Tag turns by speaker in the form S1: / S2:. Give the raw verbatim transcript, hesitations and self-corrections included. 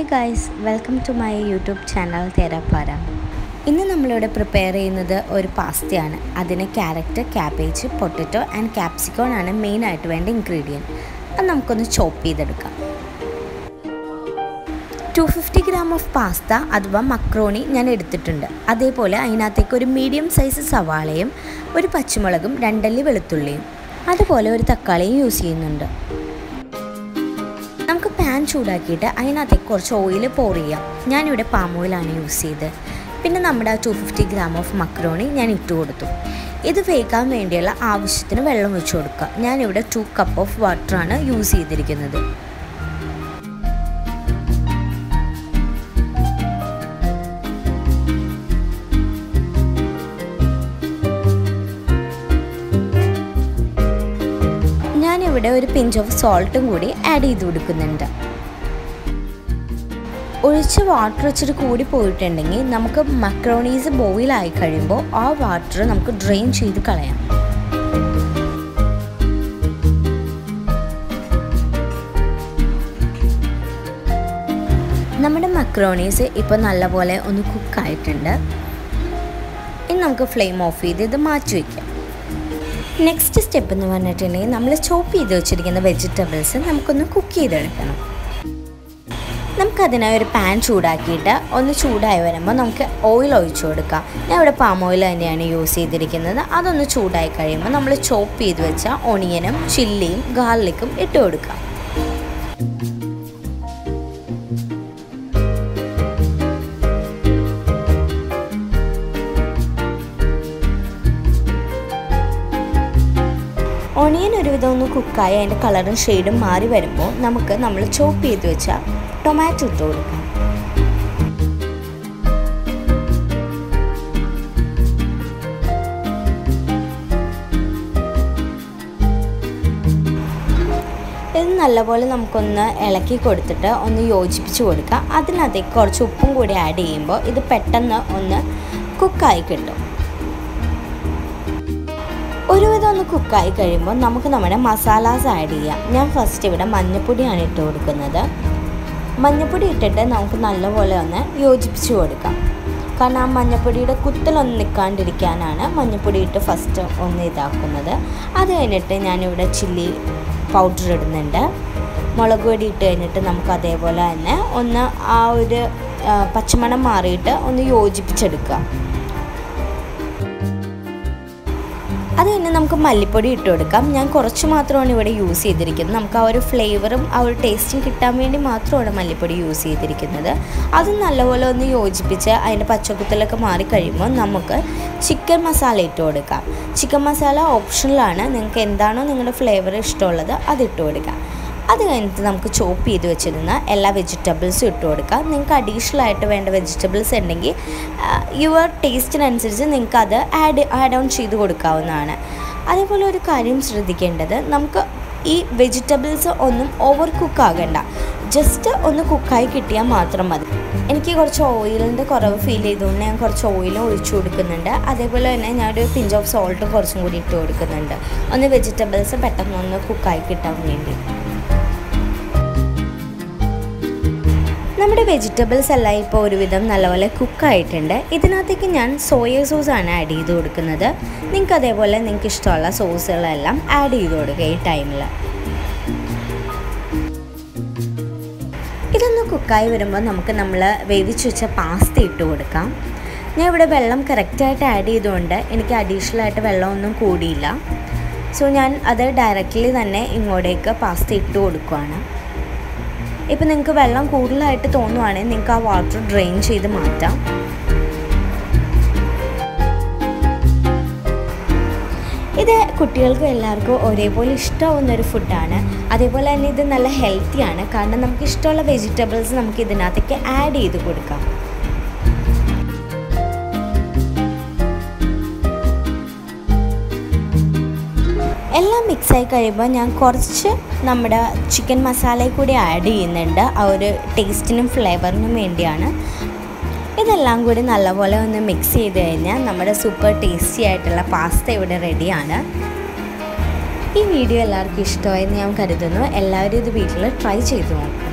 S1: Hi guys, welcome to my YouTube channel Therapara. ഇന്ന് നമ്മളിവിടെ prepare ചെയ്യുന്നത് ഒരു പാസ്തയാണ്. അതിന് carrot, cabbage, potato and capsicum ആണ് മെയിൻ ആയിട്ട് വേണ്ട ഇൻഗ്രീഡിയൻറ്റ്. അത് നമുക്കൊന്ന് ചോപ്പ് ചെയ്തെടുക്കാം. Two fifty gram of pasta അഥവാ മക്രോണി ഞാൻ എടുത്തിട്ടുണ്ട്. അതേപോലെ അതിനകത്തേക്ക് ഒരു മീഡിയം സൈസ് സവാളയും ഒരു പച്ചമുളകും രണ്ടല്ലി വെളുത്തുള്ളിയും അതുപോലെ ഒരു തക്കാളിയും യൂസ് ചെയ്യുന്നുണ്ട്. നമുക്ക് പാൻ ചൂടാക്കിയിട്ട് അതിനകത്തേക്ക് കുറച്ച് ഓയിൽ പോർ ചെയ്യാം. ഞാനിവിടെ പാം ഓയിലാണ് യൂസ് ചെയ്തത്. പിന്നെ നമ്മുടെ two fifty gram of macaroni ഞാൻ ഇട്ട് കൊടുത്തു. ഇത് വേകാൻ വേണ്ടിയുള്ള ആവശ്യത്തിന് വെള്ളം ഒഴിച്ചു കൊടുക്കുക. ഞാനിവിടെ ടു കപ്പ് ഓഫ് വാട്ടറാണ് യൂസ് ചെയ്തിരിക്കുന്നത്. ഞാനിവിടെ ഒരു പിഞ്ച് ഓഫ് സോൾട്ടും കൂടി ആഡ് ചെയ്ത് കൊടുക്കുന്നുണ്ട്. ഒഴിച്ച് വാട്ടർ വെച്ചിട്ട് കൂടി പോയിട്ടുണ്ടെങ്കിൽ നമുക്ക് മക്രോണീസ് ബോയിലായി കഴിയുമ്പോൾ ആ വാട്ടർ നമുക്ക് ഡ്രെയിൻ ചെയ്ത് കളയാം. നമ്മുടെ മക്രോണീസ് ഇപ്പോൾ നല്ലപോലെ ഒന്ന് കുക്കായിട്ടുണ്ട്. ഇനി നമുക്ക് ഫ്ലെയിം ഓഫ് ചെയ്ത് ഇത് മാറ്റി വയ്ക്കാം. നെക്സ്റ്റ് സ്റ്റെപ്പ് എന്ന് പറഞ്ഞിട്ടുണ്ടെങ്കിൽ നമ്മൾ ചോപ്പ് ചെയ്ത് വെച്ചിരിക്കുന്ന വെജിറ്റബിൾസ് നമുക്കൊന്ന് കുക്ക് ചെയ്തെടുക്കണം. നമുക്കതിനായി ഒരു പാൻ ചൂടാക്കിയിട്ട് ഒന്ന് ചൂടായി വരുമ്പോൾ നമുക്ക് ഓയിൽ ഒഴിച്ചു കൊടുക്കാം. ഞാൻ ഇവിടെ പാം ഓയിൽ തന്നെയാണ് യൂസ് ചെയ്തിരിക്കുന്നത്. അതൊന്ന് ചൂടായി കഴിയുമ്പോൾ നമ്മൾ ചോപ്പ് ചെയ്ത് വെച്ച ഓണിയനും ചില്ലിയും ഗാർലിക്കും ഇട്ട് കൊടുക്കാം. ഓണിയൻ ഒരുവിധം ഒന്ന് കുക്കായി അതിൻ്റെ കളറും ഷെയ്ഡും മാറി വരുമ്പോൾ നമുക്ക് നമ്മൾ ചോപ്പ് ചെയ്ത് വെച്ച ടൊമാറ്റോ ഇട്ട് കൊടുക്കാം. ഇത് നല്ലപോലെ നമുക്കൊന്ന് ഇളക്കി കൊടുത്തിട്ട് ഒന്ന് യോജിപ്പിച്ച് കൊടുക്കാം. അതിനകത്തേക്ക് കുറച്ച് ഉപ്പും കൂടി ആഡ് ചെയ്യുമ്പോൾ ഇത് പെട്ടെന്ന് ഒന്ന് കുക്കായി കിട്ടും. ഒരുവിധം ഒന്ന് കുക്കായി കഴിയുമ്പോൾ നമുക്ക് നമ്മുടെ മസാലാസ് ആഡ് ചെയ്യാം. ഞാൻ ഫസ്റ്റ് ഇവിടെ മഞ്ഞൾപ്പൊടിയാണ് ഇട്ട് കൊടുക്കുന്നത്. മഞ്ഞൾപ്പൊടി ഇട്ടിട്ട് നമുക്ക് നല്ലപോലെ ഒന്ന് യോജിപ്പിച്ച് കൊടുക്കാം. കാരണം ആ മഞ്ഞൾപ്പൊടിയുടെ കുത്തലൊന്ന് നിൽക്കാണ്ടിരിക്കാനാണ് മഞ്ഞൾപ്പൊടി ഇട്ട് ഫസ്റ്റ് ഒന്ന് ഇതാക്കുന്നത്. അത് കഴിഞ്ഞിട്ട് ഞാനിവിടെ ചില്ലി പൗഡർ ഇടുന്നുണ്ട്. മുളക് പൊടി ഇട്ട് കഴിഞ്ഞിട്ട് നമുക്ക് അതേപോലെ തന്നെ ഒന്ന് ആ ഒരു പച്ചമണം മാറിയിട്ട് ഒന്ന് യോജിപ്പിച്ചെടുക്കുക. അത് കഴിഞ്ഞ് നമുക്ക് മല്ലിപ്പൊടി ഇട്ട് കൊടുക്കാം. ഞാൻ കുറച്ച് മാത്രമാണ് ഇവിടെ യൂസ് ചെയ്തിരിക്കുന്നത്. നമുക്ക് ആ ഒരു ഫ്ലേവറും ആ ഒരു ടേസ്റ്റും കിട്ടാൻ വേണ്ടി മാത്രമാണ് മല്ലിപ്പൊടി യൂസ് ചെയ്തിരിക്കുന്നത്. അത് നല്ലപോലെ ഒന്ന് യോജിപ്പിച്ച് അതിൻ്റെ പച്ചക്കുത്തലൊക്കെ മാറിക്കഴിയുമ്പോൾ നമുക്ക് ചിക്കൻ മസാല ഇട്ട് കൊടുക്കാം. ചിക്കൻ മസാല ഓപ്ഷണലാണ്. നിങ്ങൾക്ക് എന്താണോ നിങ്ങളുടെ ഫ്ലേവർ ഇഷ്ടമുള്ളത് അതിട്ട് കൊടുക്കാം. അത് കഴിഞ്ഞിട്ട് നമുക്ക് ചോപ്പ് ചെയ്ത് വെച്ചിരുന്ന എല്ലാ വെജിറ്റബിൾസും ഇട്ട് കൊടുക്കാം. നിങ്ങൾക്ക് അഡീഷണൽ ആയിട്ട് വേണ്ട വെജിറ്റബിൾസ് ഉണ്ടെങ്കിൽ യുവർ ടേസ്റ്റിനനുസരിച്ച് നിങ്ങൾക്ക് അത് ആഡ് ആഡ് ഓൺ ചെയ്ത് കൊടുക്കാവുന്നതാണ്. അതേപോലെ ഒരു കാര്യം ശ്രദ്ധിക്കേണ്ടത്, നമുക്ക് ഈ വെജിറ്റബിൾസ് ഒന്നും ഓവർ കുക്ക് ആകണ്ട. ജസ്റ്റ് ഒന്ന് കുക്കായി കിട്ടിയാൽ മാത്രം മതി. എനിക്ക് കുറച്ച് ഓയിലിൻ്റെ കുറവ് ഫീൽ ചെയ്തുകൊണ്ട് ഞാൻ കുറച്ച് ഓയിലും ഒഴിച്ചു കൊടുക്കുന്നുണ്ട്. അതേപോലെ തന്നെ ഞാനൊരു പിഞ്ച് ഓഫ് സോൾട്ട് കുറച്ചും കൂടി ഇട്ട് കൊടുക്കുന്നുണ്ട്. ഒന്ന് വെജിറ്റബിൾസ് പെട്ടെന്ന് ഒന്ന് കുക്കായി കിട്ടാൻ വേണ്ടി. നമ്മുടെ വെജിറ്റബിൾസ് എല്ലാം ഇപ്പോൾ ഒരുവിധം നല്ലപോലെ കുക്കായിട്ടുണ്ട്. ഇതിനകത്തേക്ക് ഞാൻ സോയ സോസാണ് ആഡ് ചെയ്ത് കൊടുക്കുന്നത്. നിങ്ങൾക്ക് അതേപോലെ നിങ്ങൾക്ക് ഇഷ്ടമുള്ള സോസുകളെല്ലാം ആഡ് ചെയ്ത് കൊടുക്കുക ഈ ടൈമിൽ. ഇതൊന്ന് കുക്കായി വരുമ്പോൾ നമുക്ക് നമ്മൾ വേവിച്ച് വെച്ച പാസ്ത ഇട്ട് കൊടുക്കാം. ഞാൻ ഇവിടെ വെള്ളം കറക്റ്റായിട്ട് ആഡ് ചെയ്തുകൊണ്ട് എനിക്ക് അഡീഷണൽ ആയിട്ട് വെള്ളമൊന്നും കൂടിയില്ല. സോ ഞാൻ അത് ഡയറക്റ്റ്ലി തന്നെ ഇങ്ങോട്ടേക്ക് പാസ്ത ഇട്ട് കൊടുക്കുകയാണ്. ഇപ്പം നിങ്ങൾക്ക് വെള്ളം കൂടുതലായിട്ട് തോന്നുവാണെങ്കിൽ നിങ്ങൾക്ക് ആ വാട്ടർ ഡ്രെയിൻ ചെയ്ത് മാറ്റാം. ഇത് കുട്ടികൾക്കും എല്ലാവർക്കും ഒരേപോലെ ഇഷ്ടമാവുന്നൊരു ഫുഡാണ്. അതേപോലെ തന്നെ ഇത് നല്ല ഹെൽത്തിയാണ്. കാരണം നമുക്ക് ഇഷ്ടമുള്ള വെജിറ്റബിൾസ് നമുക്ക് ഇതിനകത്തേക്ക് ആഡ് ചെയ്ത് കൊടുക്കാം. എല്ലാം മിക്സായി കഴിയുമ്പോൾ ഞാൻ കുറച്ച് നമ്മുടെ ചിക്കൻ മസാലയിൽ കൂടി ആഡ് ചെയ്യുന്നുണ്ട്. ആ ഒരു ടേസ്റ്റിനും ഫ്ലേവറിനും വേണ്ടിയാണ്. ഇതെല്ലാം കൂടി നല്ലപോലെ ഒന്ന് മിക്സ് ചെയ്ത് കഴിഞ്ഞാൽ നമ്മുടെ സൂപ്പർ ടേസ്റ്റി ആയിട്ടുള്ള പാസ്ത ഇവിടെ റെഡിയാണ്. ഈ വീഡിയോ എല്ലാവർക്കും ഇഷ്ടമായെന്ന് ഞാൻ കരുതുന്നു. എല്ലാവരും ഇത് വീട്ടിൽ ട്രൈ ചെയ്ത് നോക്കുക.